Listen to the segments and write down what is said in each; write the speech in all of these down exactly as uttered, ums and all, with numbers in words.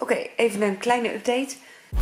Oké, okay, even een kleine update.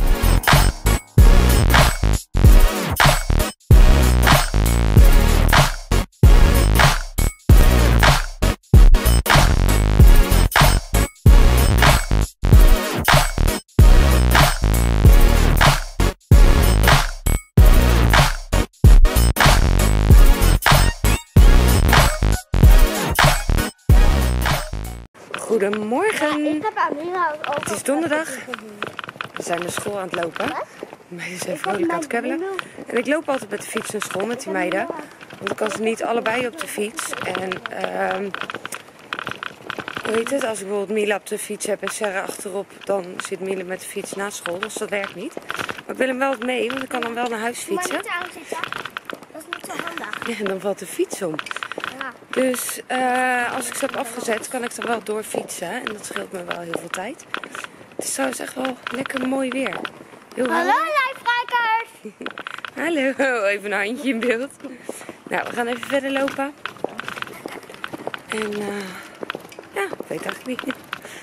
Goedemorgen. Ja, ik heb aan Mila ook het is donderdag. We zijn naar school aan het lopen. De meiden zijn vrolijk aan het kabbelen. En ik loop altijd met de fiets naar school met die meiden. Want ik kan ze niet allebei op de fiets. En uh, hoe heet het? Als ik bijvoorbeeld Mila op de fiets heb en Sarah achterop, dan zit Mila met de fiets na school. Dus dat werkt niet. Maar ik wil hem wel mee, want ik kan dan wel naar huis fietsen. Maar niet aan zitten. Dat is niet zo handig. Ja, en dan valt de fiets om. Ja. Dus uh, als ik ze heb afgezet, kan ik er wel door fietsen. En dat scheelt me wel heel veel tijd. Het is trouwens echt wel lekker mooi weer. Heel Hallo lijfrijkers! Hallo, even een handje in beeld. Nou, we gaan even verder lopen. En uh, ja, ik weet eigenlijk niet.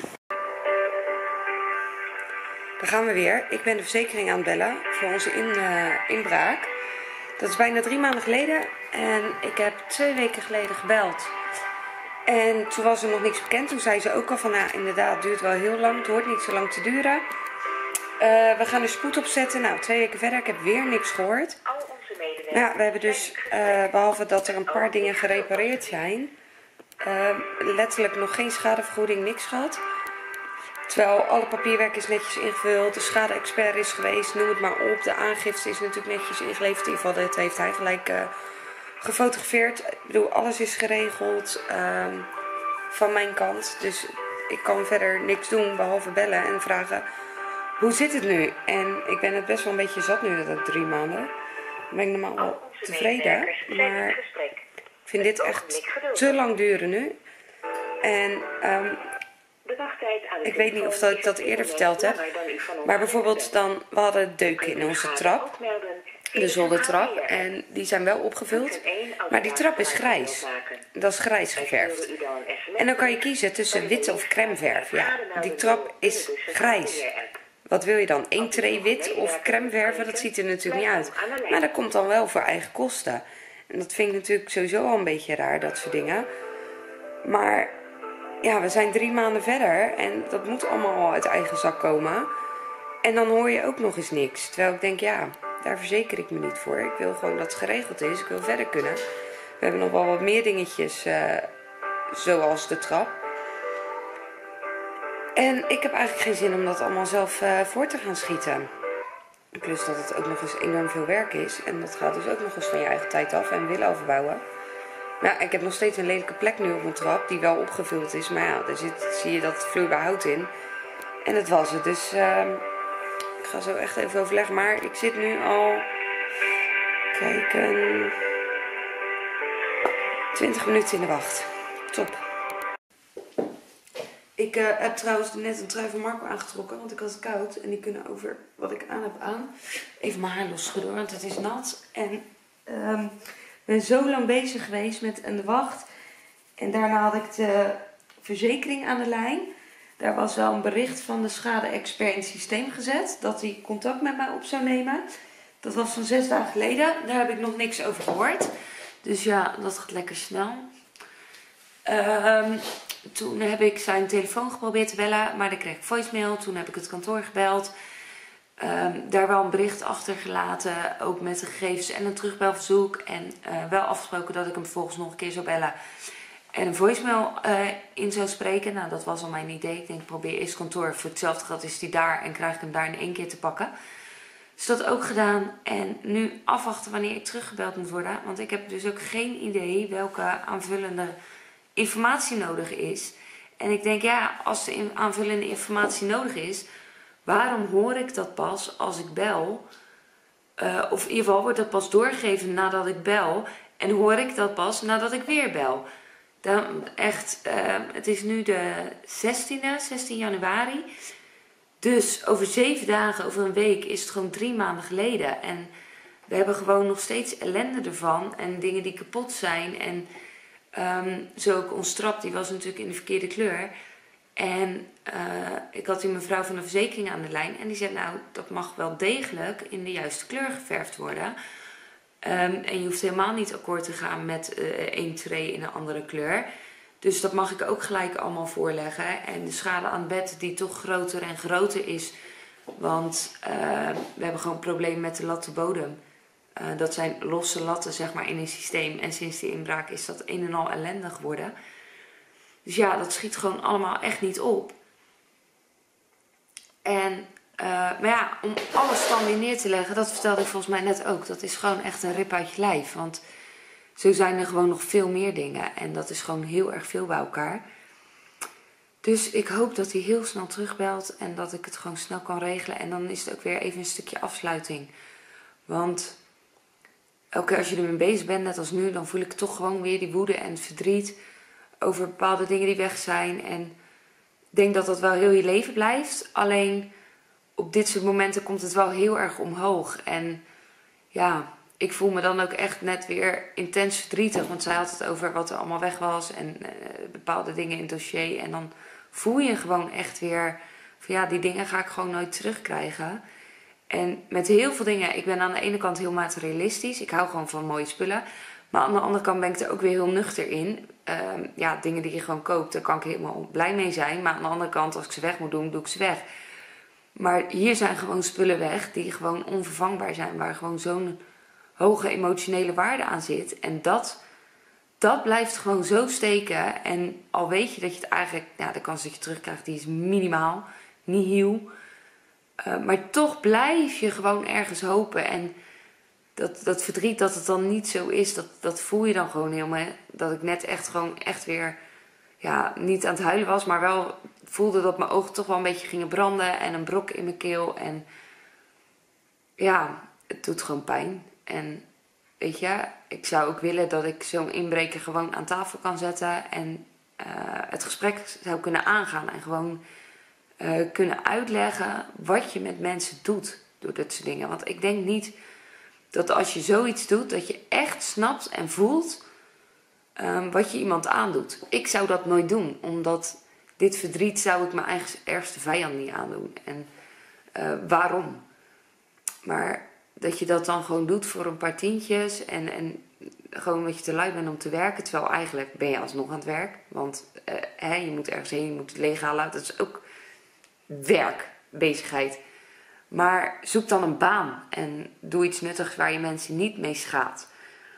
Daar gaan we weer. Ik ben de verzekering aan het bellen voor onze in, uh, inbraak. Dat is bijna drie maanden geleden. En ik heb twee weken geleden gebeld. En toen was er nog niks bekend. Toen zei ze ook al van, nou inderdaad, het duurt wel heel lang. Het hoort niet zo lang te duren. Uh, we gaan er spoed op zetten. Nou, twee weken verder. Ik heb weer niks gehoord. Ja, we hebben dus, uh, behalve dat er een paar dingen gerepareerd zijn, uh, letterlijk nog geen schadevergoeding, niks gehad. Terwijl alle papierwerk is netjes ingevuld, de schade-expert is geweest, noem het maar op. De aangifte is natuurlijk netjes ingeleverd. In ieder geval, dat heeft hij gelijk uh, gefotografeerd. Ik bedoel, alles is geregeld uh, van mijn kant. Dus ik kan verder niks doen behalve bellen en vragen, hoe zit het nu? En ik ben het best wel een beetje zat nu, dat het drie maanden. Dan ben ik normaal wel tevreden. Maar ik vind dit echt te lang duren nu. En um, ik weet niet of dat ik dat eerder verteld heb. Maar bijvoorbeeld dan, we hadden deuken in onze trap. De zoldertrap. En die zijn wel opgevuld. Maar die trap is grijs. Dat is grijs geverfd. En dan kan je kiezen tussen witte of crème verf. Ja, die trap is grijs. Wat wil je dan? Eén tray wit of crème verven? Dat ziet er natuurlijk niet uit. Maar dat komt dan wel voor eigen kosten. En dat vind ik natuurlijk sowieso al een beetje raar, dat soort dingen. Maar ja, we zijn drie maanden verder. En dat moet allemaal uit eigen zak komen. En dan hoor je ook nog eens niks. Terwijl ik denk, ja, daar verzeker ik me niet voor. Ik wil gewoon dat het geregeld is. Ik wil verder kunnen. We hebben nog wel wat meer dingetjes, uh, zoals de trap. En ik heb eigenlijk geen zin om dat allemaal zelf uh, voor te gaan schieten. Plus dat het ook nog eens enorm veel werk is. En dat gaat dus ook nog eens van je eigen tijd af en willen overbouwen. Maar ja, ik heb nog steeds een lelijke plek nu op mijn trap die wel opgevuld is. Maar ja, daar zit, zie je dat vloeibaar hout in. En dat was het. Dus uh, ik ga zo echt even overleggen. Maar ik zit nu al, kijken, twintig minuten in de wacht. Top. Ik uh, heb trouwens net een trui van Marco aangetrokken, want ik had het koud. En die kunnen over wat ik aan heb aan. Even mijn haar losschudden, want het is nat. En um, ik ben zo lang bezig geweest met de wacht. En daarna had ik de verzekering aan de lijn. Daar was wel een bericht van de schade-expert in het systeem gezet. Dat hij contact met mij op zou nemen. Dat was van zes dagen geleden. Daar heb ik nog niks over gehoord. Dus ja, dat gaat lekker snel. Um, Toen heb ik zijn telefoon geprobeerd te bellen, maar dan kreeg ik voicemail. Toen heb ik het kantoor gebeld. Um, daar wel een bericht achtergelaten, ook met de gegevens en een terugbelverzoek. En uh, wel afgesproken dat ik hem vervolgens nog een keer zou bellen. En een voicemail uh, in zou spreken. Nou, dat was al mijn idee. Ik denk, ik probeer eerst kantoor. Voor hetzelfde geld is die daar en krijg ik hem daar in één keer te pakken. Dus dat ook gedaan. En nu afwachten wanneer ik teruggebeld moet worden. Want ik heb dus ook geen idee welke aanvullende informatie nodig is. En ik denk, ja, als er aanvullende informatie nodig is, waarom hoor ik dat pas als ik bel? Uh, of in ieder geval wordt dat pas doorgegeven nadat ik bel. En hoor ik dat pas nadat ik weer bel. Dan echt, uh, het is nu de zestiende, zestien januari. Dus over zeven dagen, over een week, is het gewoon drie maanden geleden. En we hebben gewoon nog steeds ellende ervan. En dingen die kapot zijn. En um, zo ook ons trap, die was natuurlijk in de verkeerde kleur. En uh, ik had die mevrouw van de verzekering aan de lijn. En die zei, nou, dat mag wel degelijk in de juiste kleur geverfd worden. Um, en je hoeft helemaal niet akkoord te gaan met uh, één tray in een andere kleur. Dus dat mag ik ook gelijk allemaal voorleggen. En de schade aan het bed die toch groter en groter is. Want uh, we hebben gewoon een probleem met de latte bodem. Uh, dat zijn losse latten, zeg maar, in een systeem. En sinds die inbraak is dat een en al ellende geworden. Dus ja, dat schiet gewoon allemaal echt niet op. En, uh, maar ja, om alles dan weer neer te leggen, dat vertelde ik volgens mij net ook. Dat is gewoon echt een rip uit je lijf. Want zo zijn er gewoon nog veel meer dingen. En dat is gewoon heel erg veel bij elkaar. Dus ik hoop dat hij heel snel terugbelt en dat ik het gewoon snel kan regelen. En dan is het ook weer even een stukje afsluiting. Want elke keer als je ermee bezig bent, net als nu, dan voel ik toch gewoon weer die woede en het verdriet over bepaalde dingen die weg zijn. En ik denk dat dat wel heel je leven blijft. Alleen op dit soort momenten komt het wel heel erg omhoog. En ja, ik voel me dan ook echt net weer intens verdrietig. Want zij had het over wat er allemaal weg was en uh, bepaalde dingen in het dossier. En dan voel je gewoon echt weer van ja, die dingen ga ik gewoon nooit terugkrijgen. En met heel veel dingen, ik ben aan de ene kant heel materialistisch. Ik hou gewoon van mooie spullen. Maar aan de andere kant ben ik er ook weer heel nuchter in. Uh, ja, dingen die je gewoon koopt, daar kan ik helemaal blij mee zijn. Maar aan de andere kant, als ik ze weg moet doen, doe ik ze weg. Maar hier zijn gewoon spullen weg die gewoon onvervangbaar zijn. Waar gewoon zo'n hoge emotionele waarde aan zit. En dat, dat blijft gewoon zo steken. En al weet je dat je het eigenlijk, nou, de kans dat je terugkrijgt, die is minimaal. Nihil. Uh, maar toch blijf je gewoon ergens hopen. En dat, dat verdriet dat het dan niet zo is, dat, dat voel je dan gewoon helemaal. Dat ik net echt gewoon echt weer, ja, niet aan het huilen was. Maar wel voelde dat mijn ogen toch wel een beetje gingen branden. En een brok in mijn keel. En ja, het doet gewoon pijn. En weet je, ik zou ook willen dat ik zo'n inbreker gewoon aan tafel kan zetten. En uh, het gesprek zou kunnen aangaan. En gewoon uh, kunnen uitleggen wat je met mensen doet door dit soort dingen. Want ik denk niet dat als je zoiets doet, dat je echt snapt en voelt um, wat je iemand aandoet. Ik zou dat nooit doen. Omdat dit verdriet zou ik mijn eigen ergste vijand niet aandoen. En uh, waarom? Maar dat je dat dan gewoon doet voor een paar tientjes. En, en gewoon dat je te lui bent om te werken. Terwijl eigenlijk ben je alsnog aan het werk. Want uh, hè, je moet ergens heen, je moet het leeghalen. Dat is ook werk, bezigheid. Maar zoek dan een baan. En doe iets nuttigs waar je mensen niet mee schaadt.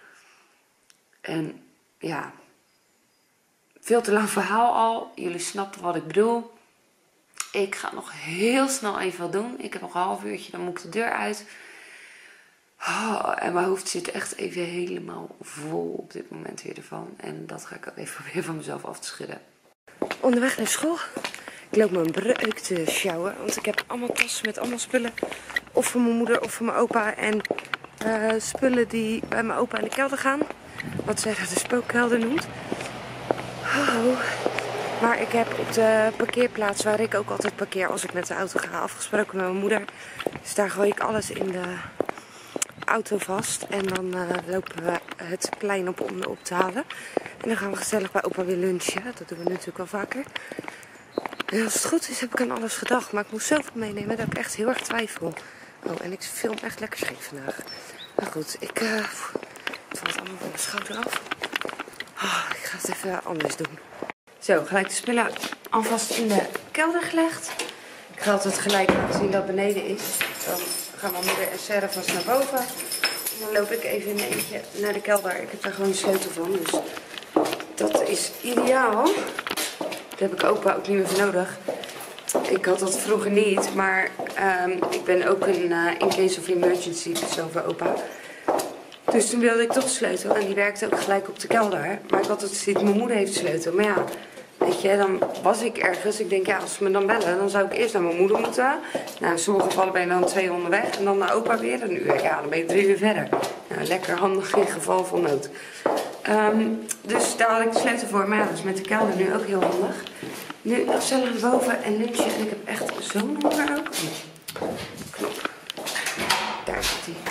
En ja, veel te lang verhaal al. Jullie snappen wat ik bedoel. Ik ga nog heel snel even wat doen. Ik heb nog een half uurtje, dan moet ik de deur uit. Oh, en mijn hoofd zit echt even helemaal vol op dit moment weer ervan. En dat ga ik ook even proberen van mezelf af te schudden. Onderweg naar school. Ik loop mijn breuk te sjouwen. Want ik heb allemaal tassen met allemaal spullen. Of voor mijn moeder of voor mijn opa. En uh, spullen die bij mijn opa in de kelder gaan. Wat zij dat de spookkelder noemt. Oh. Maar ik heb op de parkeerplaats waar ik ook altijd parkeer als ik met de auto ga afgesproken met mijn moeder. Dus daar gooi ik alles in de auto vast. En dan uh, lopen we het plein op om op te halen. En dan gaan we gezellig bij opa weer lunchen. Dat doen we natuurlijk wel vaker. En als het goed is heb ik aan alles gedacht. Maar ik moest zoveel meenemen dat ik echt heel erg twijfel. Oh, en ik film echt lekker scheef vandaag. Maar goed, ik... Uh, het valt allemaal van mijn schouder af. Oh, ik ga het even anders doen. Zo, gelijk de spullen alvast in de kelder gelegd. Ik ga altijd gelijk laten zien dat beneden is. Dan gaan mijn moeder en Sarah vast naar boven. En dan loop ik even in een eentje naar de kelder. Ik heb daar gewoon een sleutel van, dus dat is ideaal. Daar heb ik opa ook niet meer voor nodig. Ik had dat vroeger niet, maar um, ik ben ook een uh, in case of emergency persoon voor opa. Dus toen wilde ik toch sleutel en die werkte ook gelijk op de kelder. Maar ik had het ziet, mijn moeder heeft de sleutel. Maar ja, weet je, dan was ik ergens. Ik denk, ja, als ze me dan bellen, dan zou ik eerst naar mijn moeder moeten. Nou, in sommige gevallen ben je dan twee onderweg en dan naar opa weer een uur. Ja, dan ben je drie uur verder. Nou, lekker handig in geval van nood. Um, dus daar had ik de sleutel voor. Maar ja, dat is met de kelder nu ook heel handig. Nu gezellig naar boven en lunchen. En ik heb echt zo'n honger ook. Knop. Daar zit hij.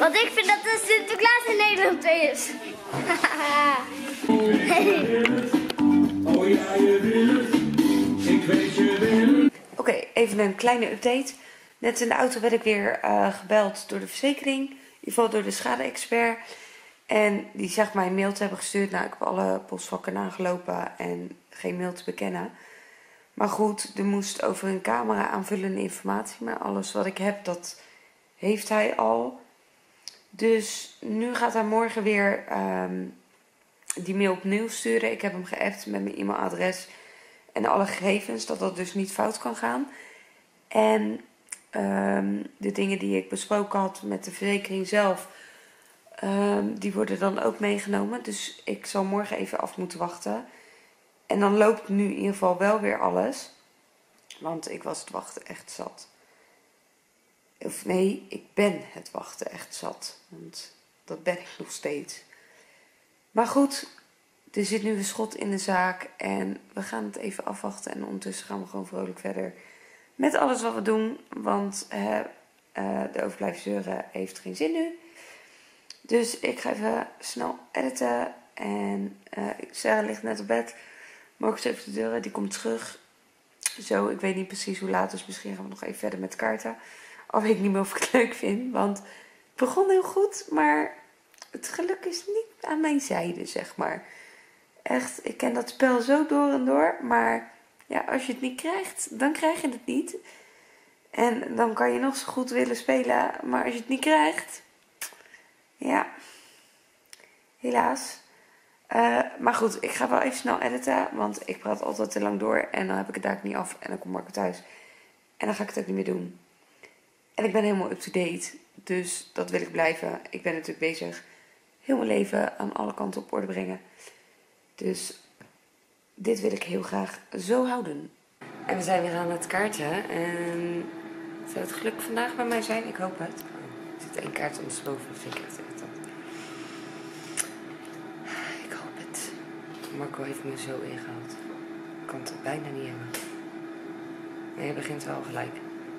Want ik vind dat de Sinterklaas in Nederland is. Oh ja, je wil het. Ik weet je wil het. Oké, okay, even een kleine update. Net in de auto werd ik weer uh, gebeld door de verzekering. In ieder geval door de schade-expert. En die zegt mij een mail te hebben gestuurd. Nou, ik heb alle postvakken nagelopen en geen mail te bekennen. Maar goed, er moest over een camera aanvullende informatie. Maar alles wat ik heb, dat heeft hij al. Dus nu gaat hij morgen weer um, die mail opnieuw sturen. Ik heb hem geappt met mijn e-mailadres en alle gegevens. Dat dat dus niet fout kan gaan. En um, de dingen die ik besproken had met de verzekering zelf. Um, die worden dan ook meegenomen. Dus ik zal morgen even af moeten wachten. En dan loopt nu in ieder geval wel weer alles. Want ik was het wachten echt zat. Of nee, ik ben het wachten echt zat. Want dat ben ik nog steeds. Maar goed, er zit nu een schot in de zaak. En we gaan het even afwachten. En ondertussen gaan we gewoon vrolijk verder met alles wat we doen. Want uh, uh, de overblijven zeuren heeft geen zin nu. Dus ik ga even snel editen. En uh, Sarah ligt net op bed. Marcus heeft de deur, die komt terug. Zo, ik weet niet precies hoe laat. Dus misschien gaan we nog even verder met kaarten. Al weet ik niet meer of ik het leuk vind. Want het begon heel goed. Maar het geluk is niet aan mijn zijde, zeg maar. Echt, ik ken dat spel zo door en door. Maar ja, als je het niet krijgt, dan krijg je het niet. En dan kan je nog zo goed willen spelen. Maar als je het niet krijgt... Ja, helaas. Uh, maar goed, ik ga wel even snel editen. Want ik praat altijd te lang door. En dan heb ik het daar niet af. En dan komt Marco thuis. En dan ga ik het ook niet meer doen. En ik ben helemaal up-to-date. Dus dat wil ik blijven. Ik ben natuurlijk bezig heel mijn leven aan alle kanten op orde brengen. Dus dit wil ik heel graag zo houden. En we zijn weer aan het kaarten. En zou het geluk vandaag bij mij zijn? Ik hoop het. Er zit één kaart ondersteboven. Dat vind ik echt irritant. Ik hoop het. Marco heeft me zo ingehaald. Ik kan het bijna niet hebben. Nee, je begint wel gelijk.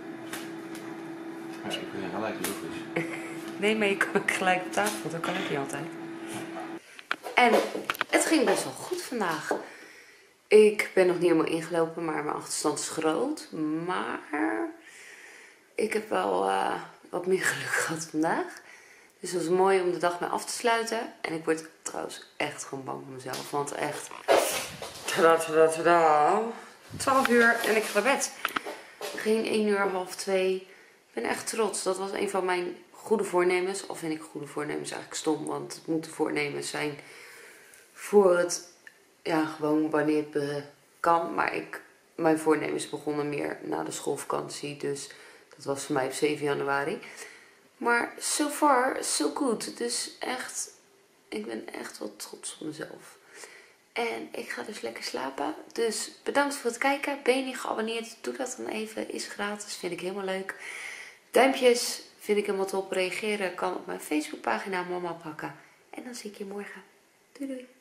Ja, ik ben gelijk logisch. Nee, maar je kan ook gelijk op tafel. Dat kan ik niet altijd. En het ging best wel goed vandaag. Ik ben nog niet helemaal ingelopen, maar mijn achterstand is groot. Maar ik heb wel uh, wat meer geluk gehad vandaag. Dus het was mooi om de dag mee af te sluiten. En ik word trouwens echt gewoon bang voor mezelf. Want echt... Tada, tada, tada. twaalf uur en ik ga naar bed. Geen één uur, half twee. Ik ben echt trots. Dat was een van mijn goede voornemens. Of vind ik goede voornemens eigenlijk stom. Want het moeten voornemens zijn voor het... Ja, gewoon wanneer het kan. Maar ik, mijn voornemens begonnen meer na de schoolvakantie. Dus dat was voor mij op zeven januari. Maar so far, so good. Dus echt, ik ben echt wel trots op mezelf. En ik ga dus lekker slapen. Dus bedankt voor het kijken. Ben je niet geabonneerd? Doe dat dan even. Is gratis. Vind ik helemaal leuk. Duimpjes vind ik helemaal top. Reageren kan op mijn Facebookpagina Mama Pakken. En dan zie ik je morgen. Doei doei.